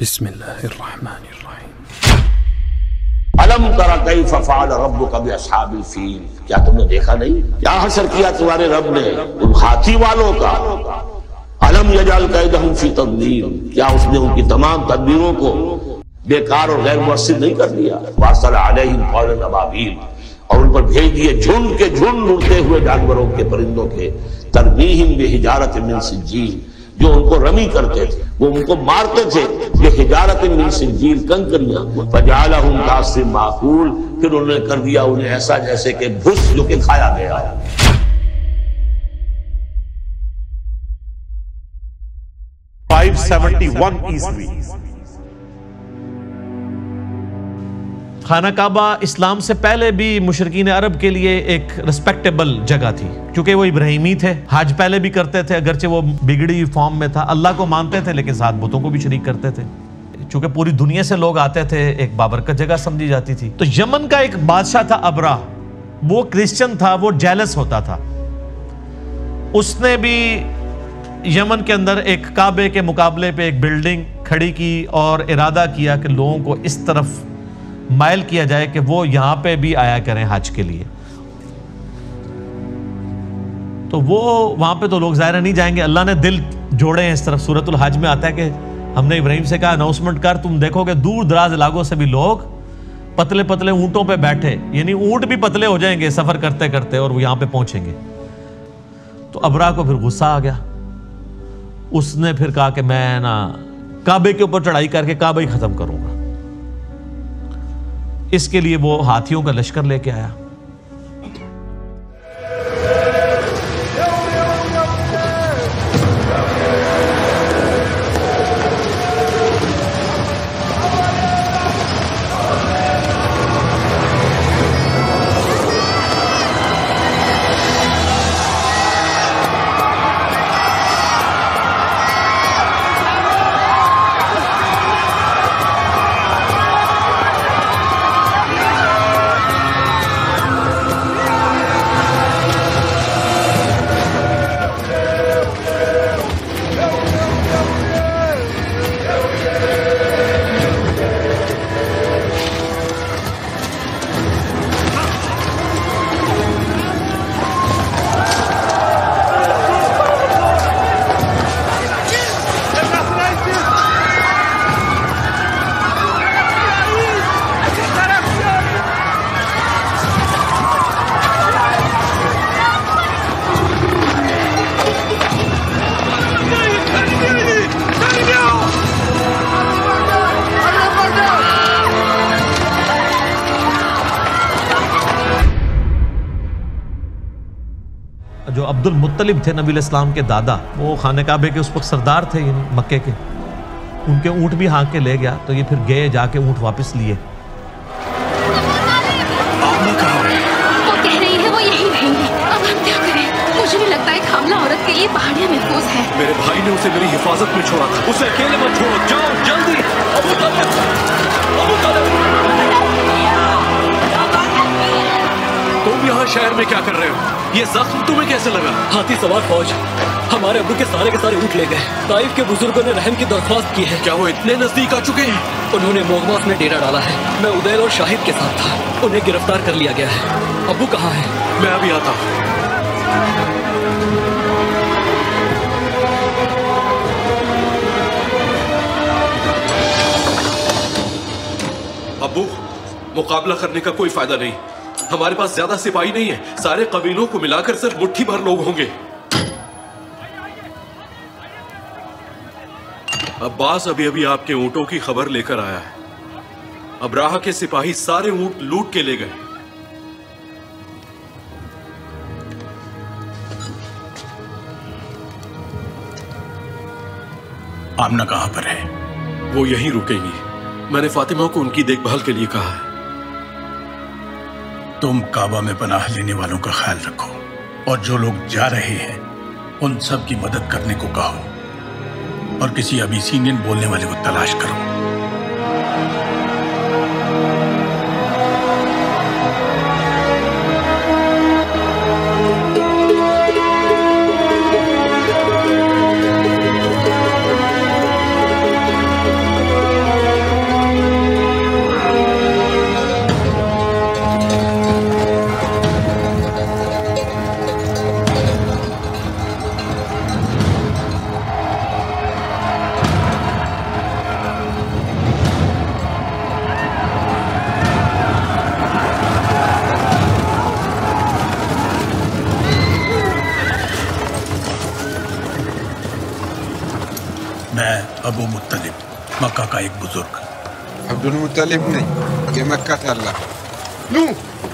बिस्मिल्लाहिर्रहमानिर्रहीम। अलम तरा कैफ़ फ़अल रब्बुका बिअस्हाबिल फ़ील, क्या तुमने देखा नहीं क्या हशर किया तुम्हारे रब ने उन हाथी वालों का। अलम यजअल कैदहुम फ़ी तदलील, क्या उसने उनकी तमाम तदबीरों को बेकार और गैर मुअस्सिर नहीं कर दिया। वारसल अलैहिम तौरन अबाबील, और उन पर भेज दिए झुंड के झुंड उड़ते हुए जानवरों के, परिंदों के। तरमीहिम बिहिजारत मिन सिज्जील, जो उनको रमी करते थे, वो उनको मारते थे। ये हिजारत मिन सिज्जील, कंकरियां। फजअलहुम कासिम माकूल, फिर उन्होंने कर दिया उन्हें ऐसा जैसे कि भुस जो कि खाया गया। 571 ईस्वी। खाना काबा इस्लाम से पहले भी मुशरिकीन अरब के लिए एक रिस्पेक्टेबल जगह थी, क्योंकि वो इब्राहिमी थे। हज पहले भी करते थे, अगरचे वो बिगड़ी फॉर्म में था। अल्लाह को मानते थे लेकिन साथ बुतों को भी शरीक करते थे। चूंकि पूरी दुनिया से लोग आते थे, एक बाबरकत जगह समझी जाती थी। तो यमन का एक बादशाह था अबरा, वो क्रिश्चियन था, वो जेलस होता था। उसने भी यमन के अंदर एक काबे के मुकाबले पे एक बिल्डिंग खड़ी की और इरादा किया कि लोगों को इस तरफ माइल किया जाए कि वो यहां पे भी आया करें हज के लिए। तो वो वहां पे तो लोग ज़ाहिर नहीं जाएंगे, अल्लाह ने दिल जोड़े हैं इस तरफ। सूरतुल हज में आता है कि हमने इब्राहिम से कहा अनाउंसमेंट कर, तुम देखोगे दूर दराज इलाकों से भी लोग पतले पतले ऊंटों पे बैठे, यानी ऊंट भी पतले हो जाएंगे सफर करते करते, और वो यहां पे पहुंचेंगे। तो अबरा को फिर गुस्सा आ गया। उसने फिर कहा कि मैं ना काबे के ऊपर चढ़ाई करके काबा ही खत्म करूंगा। इसके लिए वो हाथियों का लश्कर लेके आया। जो अब्दुल मुत्तलिब थे नबी इस्लाम के दादा, वो खाने काबे के उस वक्त सरदार थे मक्के के। उनके ऊंट भी हाँक के ले गया, तो ये फिर गए जाके ऊंट वापस लिए। वो कह रही है वो यहीं रहेंगी। अब हम क्या करें? मुझे भी लगता है खामला औरत के लिए पहाड़ियां महफूज है। मेरे भाई ने उसे मेरी हिफाजत में छोड़ा था, उसे अकेले मत छोड़ो। जाओ जल्दी। अबू तालिब, अबू तालिब, तुम यहाँ शहर में क्या कर रहे हो? ये जख्म तुम्हें कैसे लगा? हाथी सवार फौज हमारे अब्बू के सारे ऊंट ले गए। ताइफ के बुजुर्गों ने रहम की दरख्वास्त की है। क्या वो इतने नजदीक आ चुके हैं? उन्होंने मोगमास में डेरा डाला है। मैं उदैल और शाहिद के साथ था, उन्हें गिरफ्तार कर लिया गया है। अब्बू कहाँ है? मैं अभी आता हूँ। अब्बू, मुकाबला करने का कोई फायदा नहीं। हमारे पास ज्यादा सिपाही नहीं है। सारे कबीलों को मिलाकर सिर्फ मुट्ठी भर लोग होंगे। अब्बास अभी अभी आपके ऊंटों की खबर लेकर आया है। अब्राहा के सिपाही सारे ऊंट लूट के ले गए। आमना कहां पर है? वो यहीं रुकेंगी। मैंने फातिमा को उनकी देखभाल के लिए कहा है। तुम काबा में पनाह लेने वालों का ख्याल रखो, और जो लोग जा रहे हैं उन सब की मदद करने को कहो, और किसी अबीसीनियन बोलने वाले को तलाश करो। अबू मुत्तलिब, मक्का का एक बुजुर्ग। अब्दुल मुत्तलिब नहीं, ये मक्का था। अल्लाह नू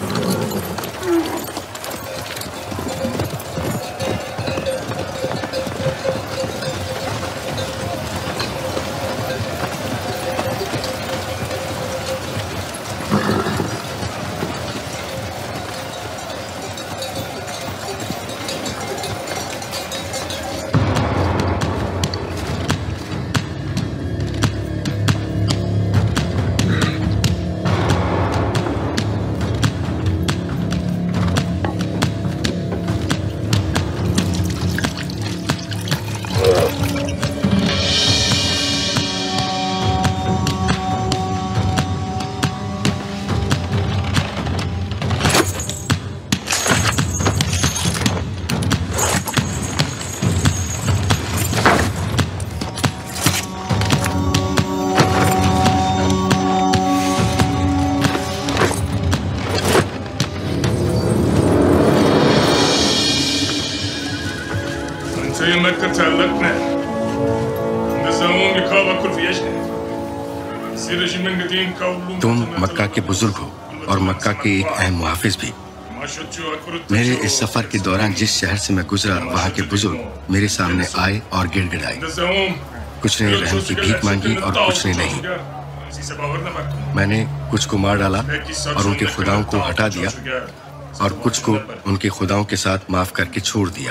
तुम मक्का के बुजुर्ग हो और मक्का के एक अहम मुहाफिज भी। मेरे इस सफर के दौरान जिस शहर से मैं गुजरा, वहाँ के बुजुर्ग मेरे सामने आए और गिड़गिड़ाए। कुछ ने रहम की भीख मांगी और कुछ ने नहीं। मैंने कुछ को मार डाला और उनके खुदाओं को हटा दिया और कुछ को उनके खुदाओं के साथ माफ करके छोड़ दिया।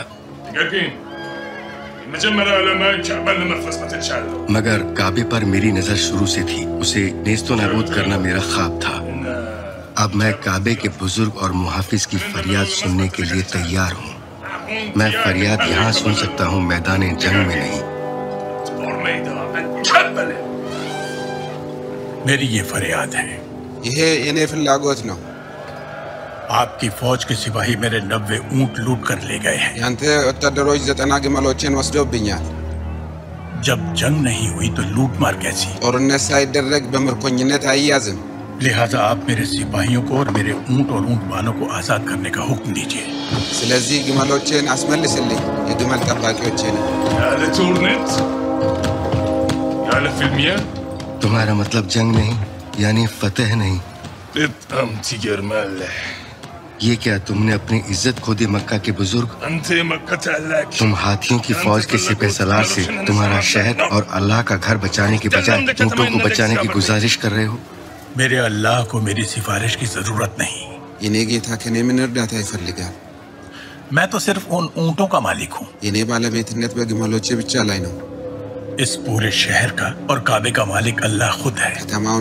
मगर काबे पर मेरी नजर शुरू से थी। उसे नेस्तो नाबूद करना मेरा ख्वाब था। अब मैं काबे के बुजुर्ग और मुहाफिज की फरियाद सुनने के लिए तैयार हूँ। मैं फरियाद यहाँ सुन सकता हूँ, मैदान जंग में नहीं। मेरी ये फरियाद है। ये फ्लागोत न आपकी फौज के सिपाही मेरे 90 ऊंट लूट कर ले गए हैं। जब जंग नहीं हुई तो लूट मार कैसी? लिहाजा आप मेरे सिपाहियों को और मेरे ऊंट और ऊंट बालों को आजाद करने का हुक्म दीजिए। तुम्हारा मतलब जंग नहीं, यानी फतेह नहीं। ये क्या तुमने अपनी इज्जत खो दी मक्का के बुजुर्ग? तुम हाथियों की फौज के सिपह सलार से तुम्हारा शहर और अल्लाह का घर बचाने के बजाय ऊंटों को बचाने की गुजारिश कर रहे हो। मेरे अल्लाह को मेरी सिफारिश की जरूरत नहीं। मैं तो सिर्फ उन ऊंटों का मालिक हूँ। इस पूरे शहर का और काबे का मालिक अल्लाह खुद है।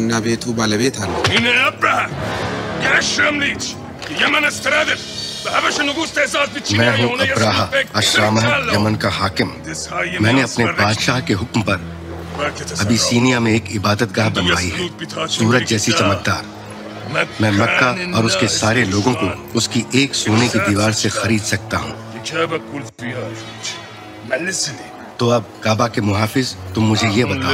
मैं हूँ अब्राहा अश्रामह, यमन का हाकिम। मैंने अपने बादशाह के हुक्म पर अबिसीनिया में एक इबादतगाह बनवाई है, सूरज जैसी चमकदार। मैं मक्का और उसके सारे लोगों को उसकी एक सोने की दीवार से खरीद सकता हूँ। तो अब काबा के मुहाफिज, तुम मुझे ये बताओ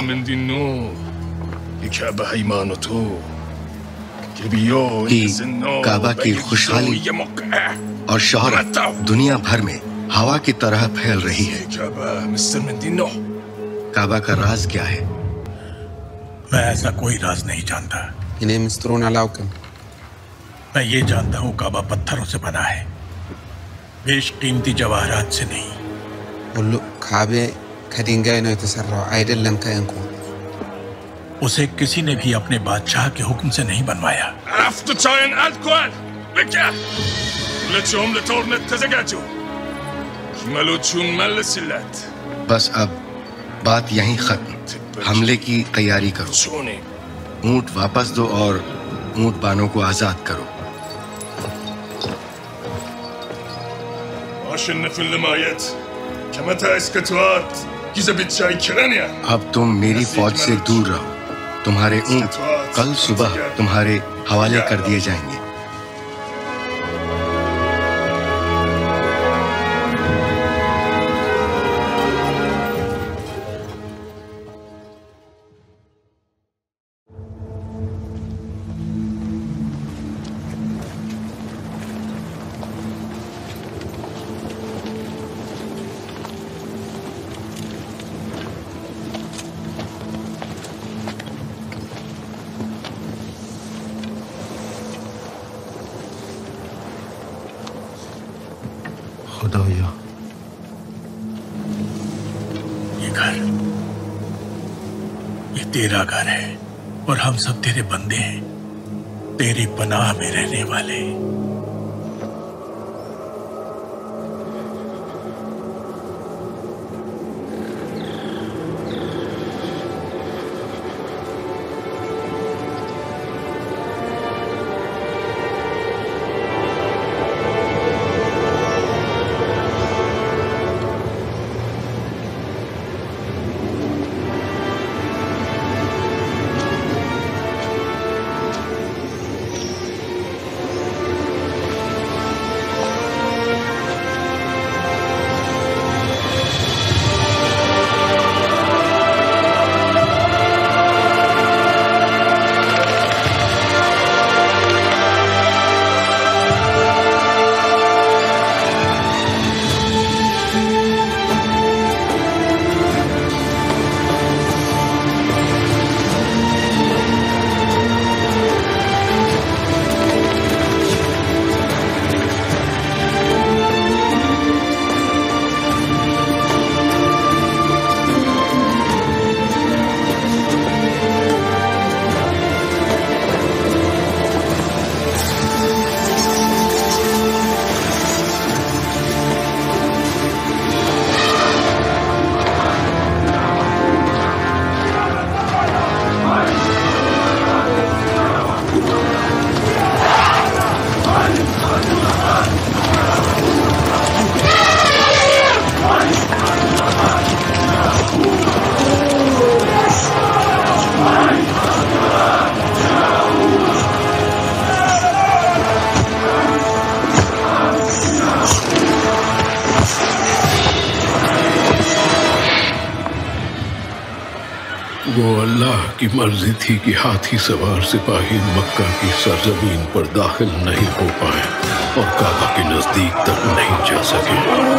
कि काबा की खुशहाली और शोहरत दुनिया भर में हवा की तरह फैल रही है। काबा का राज क्या है? मैं ऐसा कोई राज नहीं जानता। मैं ये जानता हूँ काबा पत्थरों से बना है, बेशकीमती जवाहरात से नहीं। उसे किसी ने भी अपने बादशाह के हुक्म से नहीं बनवाया। बस अब बात यहीं खत्म। हमले की तैयारी करो। ऊंट वापस दो और ऊंट बानों को आजाद करो। अब तुम मेरी फौज से दूर रहो। तुम्हारे ऊंट कल सुबह तुम्हारे हवाले कर दिए जाएंगे। खुदाया ये घर, ये तेरा घर है और हम सब तेरे बंदे हैं, तेरी पनाह में रहने वाले। वो अल्लाह की मर्जी थी कि हाथी सवार सिपाही मक्का की सरजमीन पर दाखिल नहीं हो पाए और काबा के नजदीक तक नहीं जा सके।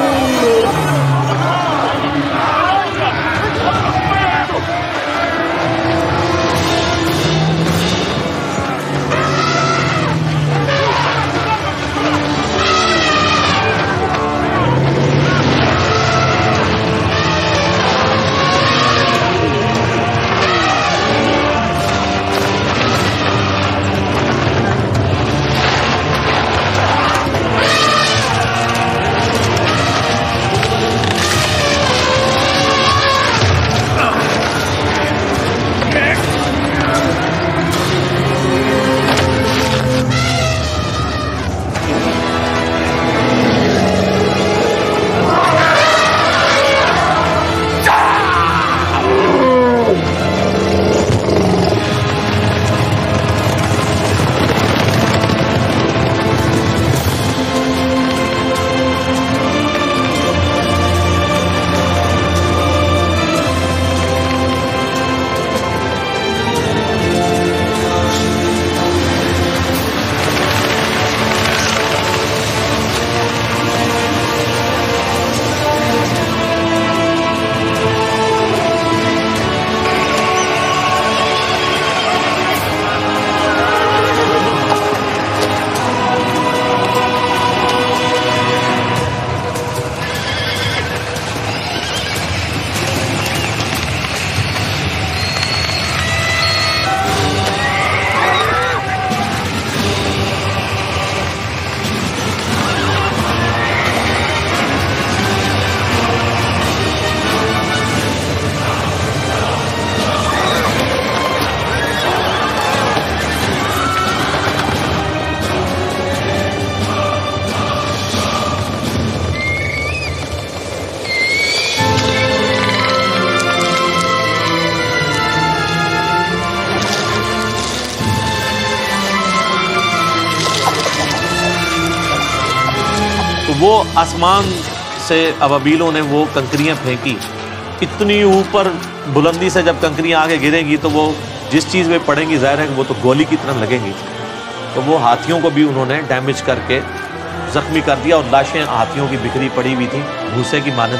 वो आसमान से अबाबीलों ने वो कंकरियां फेंकी, इतनी ऊपर बुलंदी से जब कंकरियां आगे गिरेंगी तो वो जिस चीज़ में पड़ेंगी जाहिर है कि वो तो गोली की तरह लगेंगी। तो वो हाथियों को भी उन्होंने डैमेज करके जख्मी कर दिया और लाशें हाथियों की बिखरी पड़ी हुई थी भूसे की मानद।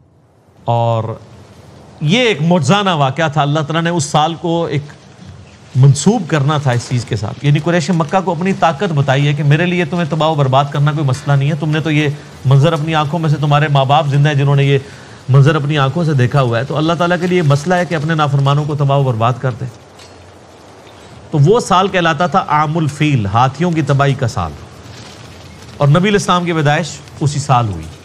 और ये एक मौजज़ाना वाक़या था। अल्लाह ताला ने उस साल को एक मंसूब करना था इस चीज़ के साथ। यानी कुरैश मक्का को अपनी ताकत बताई है कि मेरे लिए तुम्हें तबाह बर्बाद करना कोई मसला नहीं है, तुमने तो ये मंजर अपनी आंखों में से, तुम्हारे माँ बाप जिंदा है जिन्होंने ये मंजर अपनी आंखों से देखा हुआ है, तो अल्लाह ताला के लिए मसला है कि अपने नाफरमानों को तबाह बर्बाद कर दे। तो वो साल कहलाता था आमुल फील, हाथियों की तबाही का साल, और नबी इस्लाम की पैदाइश उसी साल हुई।